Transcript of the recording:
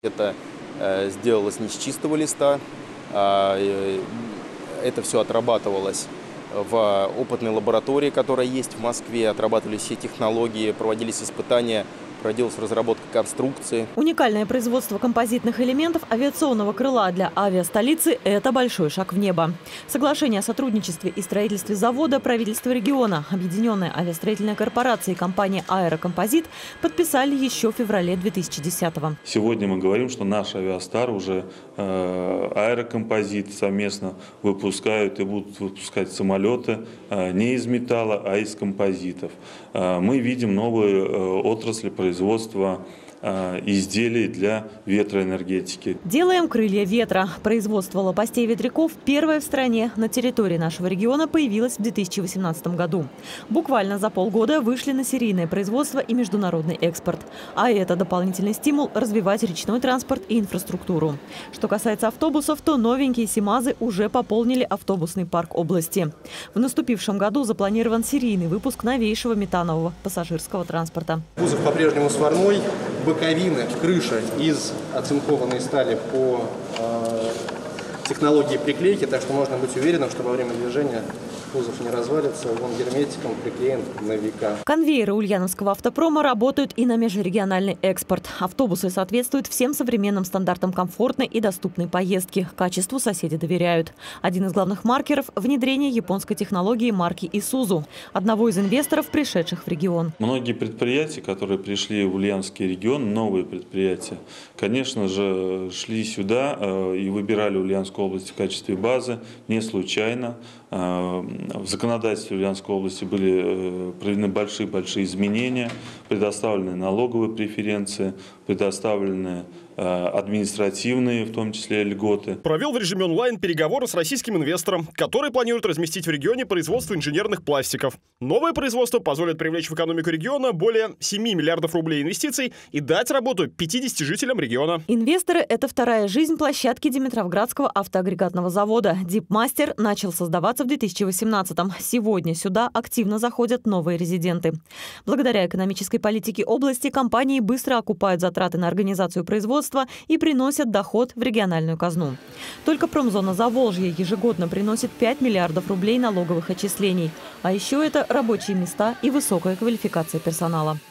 Это сделалось не с чистого листа, это все отрабатывалось в опытной лаборатории, которая есть в Москве, отрабатывались все технологии, проводились испытания, проводилась разработка конструкции. Уникальное производство композитных элементов авиационного крыла для авиастолицы – это большой шаг в небо. Соглашение о сотрудничестве и строительстве завода правительства региона, Объединенная авиастроительная корпорация и компания «Аэрокомпозит» подписали еще в феврале 2010-го. Сегодня мы говорим, что наш «Авиастар» уже «Аэрокомпозит» совместно выпускают и будут выпускать самолеты не из металла, а из композитов. Мы видим новые отрасли производства изделий для ветроэнергетики. Делаем крылья ветра. Производство лопастей ветряков первое в стране на территории нашего региона появилось в 2018 году. Буквально за полгода вышли на серийное производство и международный экспорт. А это дополнительный стимул развивать речной транспорт и инфраструктуру. Что касается автобусов, то новенькие СИМАЗы уже пополнили автобусный парк области. В наступившем году запланирован серийный выпуск новейшего метанового пассажирского транспорта. Кузов по-прежнему сварной. Боковины, крыша из оцинкованной стали по технологии приклейки, так что можно быть уверенным, что во время движения кузов не развалится, он герметиком приклеен на века. Конвейеры ульяновского автопрома работают и на межрегиональный экспорт. Автобусы соответствуют всем современным стандартам комфортной и доступной поездки. Качеству соседи доверяют. Один из главных маркеров – внедрение японской технологии марки Isuzu, одного из инвесторов, пришедших в регион. Многие предприятия, которые пришли в Ульяновский регион, новые предприятия, конечно же, шли сюда и выбирали Ульяновскую область в качестве базы не случайно. В законодательстве Ульяновской области были проведены большие изменения, предоставлены налоговые преференции, предоставлены административные, в том числе льготы. Провел в режиме онлайн переговоры с российским инвестором, который планирует разместить в регионе производство инженерных пластиков. Новое производство позволит привлечь в экономику региона более 7 миллиардов рублей инвестиций и дать работу 50 жителям региона. Инвесторы – это вторая жизнь площадки Димитровградского автоагрегатного завода. Дипмастер начал создаваться в 2018-м. Сегодня сюда активно заходят новые резиденты. Благодаря экономической политике области компании быстро окупают затраты на организацию производства и приносят доход в региональную казну. Только промзона Заволжья ежегодно приносит 5 миллиардов рублей налоговых отчислений. А еще это рабочие места и высокая квалификация персонала.